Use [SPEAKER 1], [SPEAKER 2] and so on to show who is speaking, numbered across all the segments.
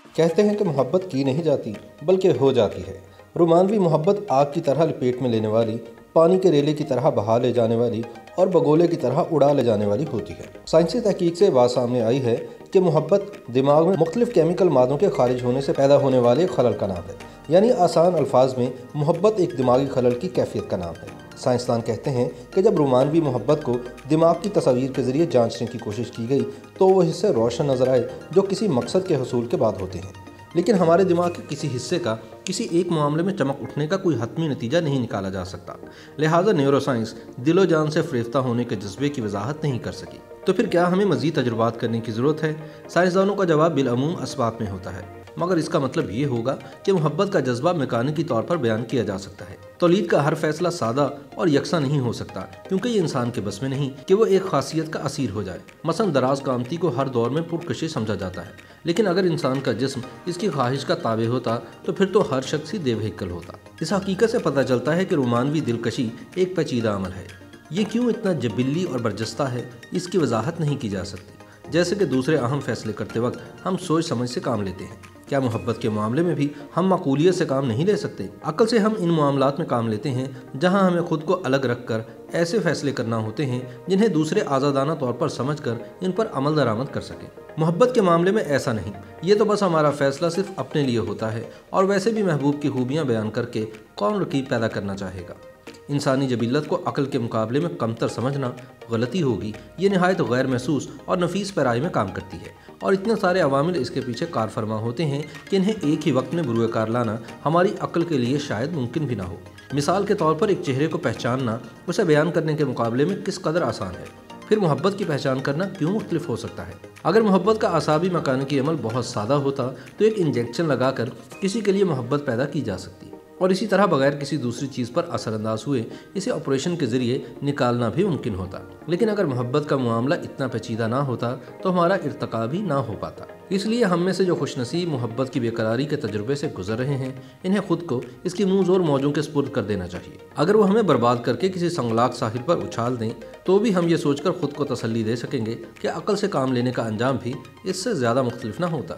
[SPEAKER 1] کہتے ہیں کہ محبت کی نہیں جاتی بلکہ ہو جاتی ہے۔ رومانوی محبت آگ کی طرح لپیٹ میں لینے والی، پانی کے ریلے کی طرح بہا لے جانے والی اور بگولے کی طرح اڑا لے جانے والی ہوتی ہے۔ سائنسی تحقیق سے بات سامنے آئی ہے کہ محبت دماغ میں مختلف کیمیکل مادوں کے خارج ہونے سے پیدا ہونے والے خلل کا نام ہے، یعنی آسان الفاظ میں محبت ایک دماغی خلل کی کیفیت کا نام ہے۔ سائنسدان کہتے ہیں کہ جب رومانوی محبت کو دماغ کی تصاویر کے ذریعے جانچنے کی کوشش کی گئی تو وہ حصے روشن نظر آئے جو کسی مقصد کے حصول کے بعد ہوتے ہیں، لیکن ہمارے دماغ کے کسی حصے کا کسی ایک معاملے میں چمک اٹھنے کا کوئی حتمی نتیجہ نہیں نکالا جا سکتا، لہٰذا نیورو سائنس دل و جان سے فریفتہ ہونے کے جذبے کی وضاحت نہیں کر سکی۔ تو پھر کیا ہمیں مزید تجربات کرنے کی ضرورت ہے؟ سائنسدانوں کا جواب بالعموم اسبات میں ہوتا ہے، مگر اس کا مطلب یہ ہوگا کہ محبت کا جذبہ میکانکی طور پر بیان کیا جا سکتا ہے۔ تولید کا ہر فیصلہ سادہ اور یکساں نہیں ہو سکتا، کیونکہ یہ انسان کے بس میں نہیں کہ وہ ایک خاصیت کا اسیر ہو جائے۔ مثلا دراز قامتی کو ہر دور میں پرکشش سمجھا جاتا ہے، لیکن اگر انسان کا جسم اس کی خواہش کا تابع ہوتا تو پھر تو ہر شخص ہی دیو ہیکل ہوتا۔ اس حقیقت سے پتہ چلتا ہے کہ رومانوی دلکشی ایک پیچیدہ عمل ہے۔ یہ کیوں اتنا جبلی اور برجستہ ہے، اس کی وضاحت نہیں کی جا سکتی۔ جیسے کہ دوسرے اہم فیصلے کرتے وقت ہم سوچ سمجھ سے کام لیتے ہیں، کیا محبت کے معاملے میں بھی ہم معقولیت سے کام نہیں لے سکتے؟ عقل سے ہم ان معاملات میں کام لیتے ہیں جہاں ہمیں خود کو الگ رکھ کر ایسے فیصلے کرنا ہوتے ہیں جنہیں دوسرے آزادانہ طور پر سمجھ کر ان پر عمل درآمد کر سکیں۔ محبت کے معاملے میں ایسا نہیں، یہ تو بس ہمارا فیصلہ صرف اپنے لیے ہوتا ہے، اور ویسے بھی محبوب کی خوبیاں بیان کر کے کون رقیب پیدا کرنا چاہے گا؟ انسانی جبلت کو عقل کے مقابلے میں کمتر سمجھنا غلطی ہوگی۔ یہ نہایت غیر محسوس اور نفیس پیرائی میں کام کرتی ہے، اور اتنے سارے عوامل اس کے پیچھے کار فرما ہوتے ہیں کہ انہیں ایک ہی وقت میں بروئے کار لانا ہماری عقل کے لیے شاید ممکن بھی نہ ہو۔ مثال کے طور پر ایک چہرے کو پہچاننا اسے بیان کرنے کے مقابلے میں کس قدر آسان ہے، پھر محبت کی پہچان کرنا کیوں مختلف ہو سکتا ہے؟ اگر محبت کا اعصابی میکانیکی عمل بہت سادہ ہوتا تو ایک انجیکشن لگا کر کسی کے لیے محبت پیدا کی جا سکتی، اور اسی طرح بغیر کسی دوسری چیز پر اثر انداز ہوئے اسے آپریشن کے ذریعے نکالنا بھی ممکن ہوتا۔ لیکن اگر محبت کا معاملہ اتنا پیچیدہ نہ ہوتا تو ہمارا ارتقا بھی نہ ہو پاتا۔ اس لیے ہم میں سے جو خوش نصیب محبت کی بے قراری کے تجربے سے گزر رہے ہیں، انہیں خود کو اس کی منہ زور موجوں کے سپرد کر دینا چاہیے۔ اگر وہ ہمیں برباد کر کے کسی سنگلاخ ساحل پر اچھال دیں تو بھی ہم یہ سوچ کر خود کو تسلی دے سکیں گے کہ عقل سے کام لینے کا انجام بھی اس سے زیادہ مختلف نہ ہوتا۔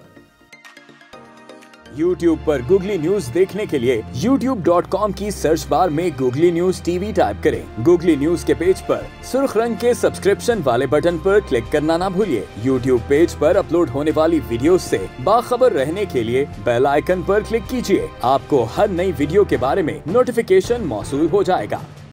[SPEAKER 2] YouTube پر گوگلی نیوز دیکھنے کے لیے youtube.com کی سرچ بار میں Googly news T V type کریں۔ گوگلی نیوز کے پیج پر سرخ رنگ کے سبسکرپشن والے بٹن پر کلک کرنا نہ بھولیے۔ YouTube پیج پر اپلوڈ ہونے والی ویڈیوز سے باخبر رہنے کے لیے بیل آئیکن پر کلک کیجیے۔ آپ کو ہر نئی ویڈیو کے بارے میں نوٹیفیکیشن موصول ہو جائے گا۔